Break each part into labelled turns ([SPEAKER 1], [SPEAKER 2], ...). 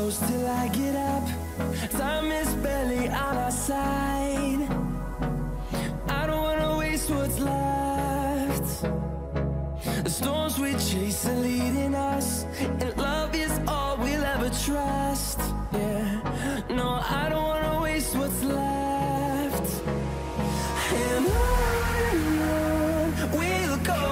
[SPEAKER 1] close till I get up. Time is barely on our side. I don't wanna waste what's left. The storms we chase are leading us, and love is all we'll ever trust. Yeah, no, I don't wanna waste what's left. And on we'll go,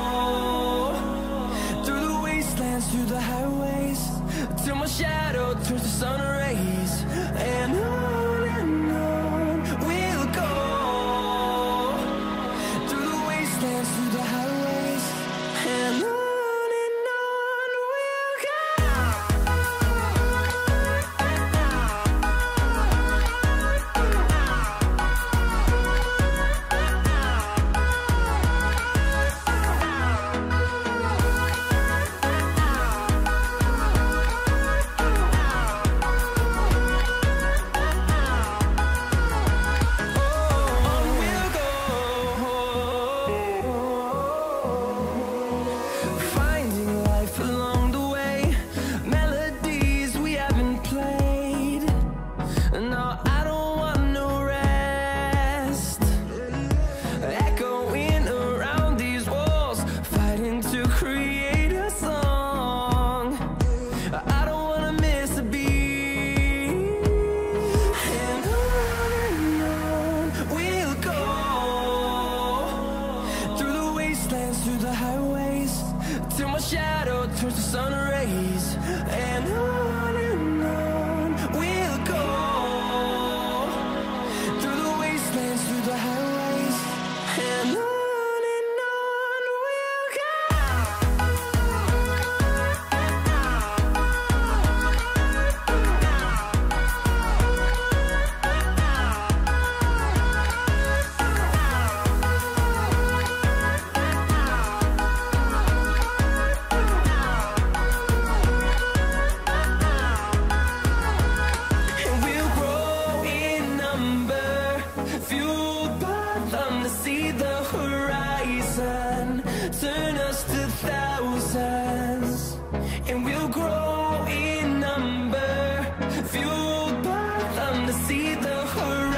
[SPEAKER 1] through the wastelands, through the highways, till my shadow turns to sun rays. And on we'll go, through the wastelands, through the highways, and on we'll go. Through the highways, till my shadow turns to sun rays. And on we'll go, through the wastelands, through the highways, and on we'll go. See the horizon turn us to thousands, and we'll grow in number, fueled by them to see the horizon.